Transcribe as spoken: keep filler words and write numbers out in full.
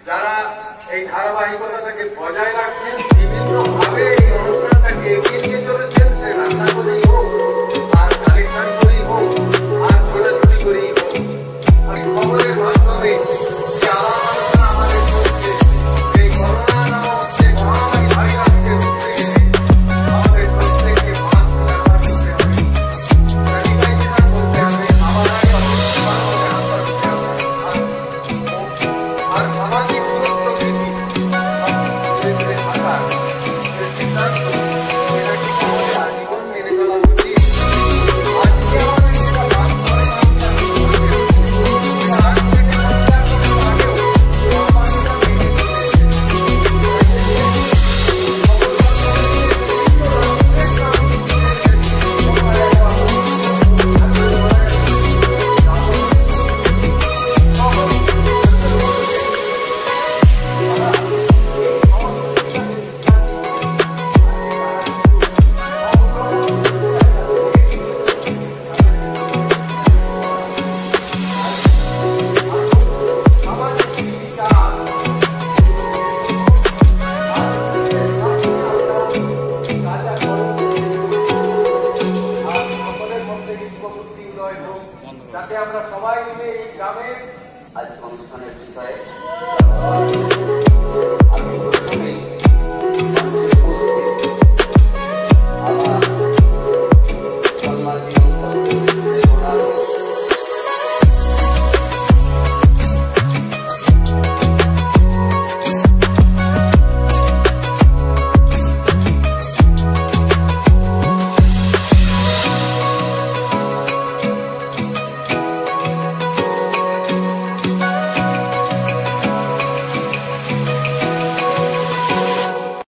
যারা এই ধারাবাহিকতাটাকে বজায় রাখছেন, বিভিন্নভাবে এই অনুষ্ঠানটাকে এগিয়ে নিয়ে চলেছেন, সে রান্না করেই হোক আর কালেকশন করেই হোক আর ছোটাছুটি করেই হোক, আমি খবরের মাধ্যমে যে আলাপ আলোচনা আমাদের চলছে, এই করোনা নামক যে মহামারী ভাইরাসকে রুখতে গেলে আমাদের প্রত্যেককে মাস্ক ব্যবহার করতে হবে, স্যানিটাইজেশন করতে হবে, আবার আগে অবশ্যই হাত ধরতে হবে আর সামাজিক দূরত্ব বৃদ্ধি সবচেয়ে থাকার যে সিদ্ধান্ত সেটাকে আমাদের আজীবন মেনে চলা উচিত। আজকে আমাদের যেটা বাদ পড়ে তার থেকে সপ্তাহ আগেও মহামারীটা বেড়ে চলেছে। যাতে আমরা সবাই মিলে এই গ্রামের আজ অনুষ্ঠানের বিষয়ে